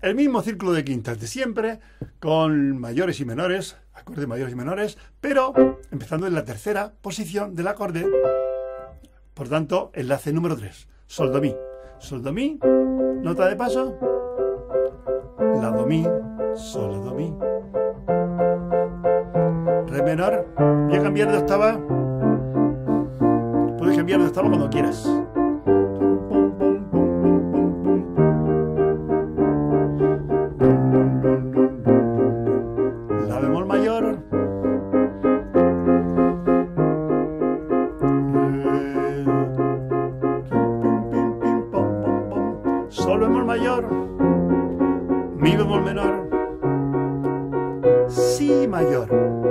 el mismo círculo de quintas de siempre, con mayores y menores, acordes mayores y menores, pero empezando en la tercera posición del acorde. Por tanto, enlace número 3, sol, do, mi. Sol, do, mi, nota de paso, la, do, mi, sol, la, do, mi. Re menor, voy a cambiar de octava. Puedes cambiar de octava cuando quieras. La bemol mayor. Sol bemol mayor. Mi bemol menor. Si mayor.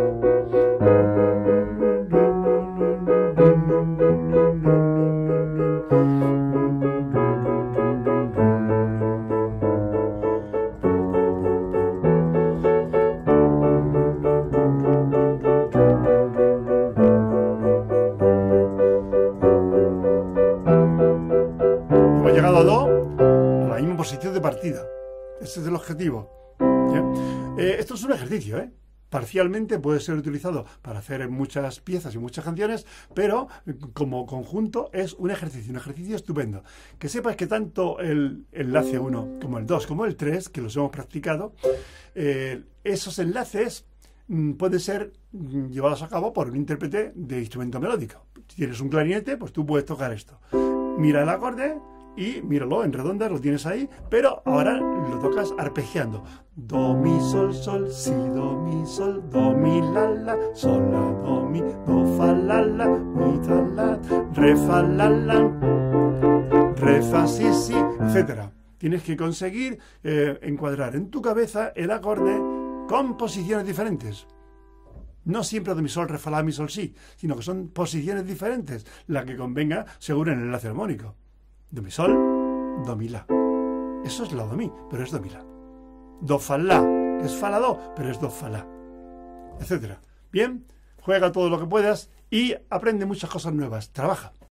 Hemos llegado a Do, a la misma posición de partida. Ese es el objetivo. Esto es un ejercicio, Parcialmente puede ser utilizado para hacer muchas piezas y muchas canciones, pero como conjunto es un ejercicio estupendo. Que sepas que tanto el enlace 1 como el 2 como el 3, que los hemos practicado, esos enlaces pueden ser llevados a cabo por un intérprete de instrumento melódico. Si tienes un clarinete, pues tú puedes tocar esto. Mira el acorde y míralo en redondas, lo tienes ahí, pero ahora lo tocas arpegiando. Do, mi, sol, sol, si, do, mi, la, sol, la, do, mi, do, fa, la, mi, ta, la, re, fa, la, re, fa, si, si, etc. Tienes que conseguir encuadrar en tu cabeza el acorde con posiciones diferentes. No siempre do, mi, sol, re, fa, la, mi, sol, si, sino que son posiciones diferentes, la que convenga según el enlace armónico. Do, mi, sol, do, mi, la. Eso es la, do, mi, pero es do, mi, la. Do, fa, la, es fa, la, do, pero es do, fa, la, etcétera. Bien, juega todo lo que puedas y aprende muchas cosas nuevas. Trabaja.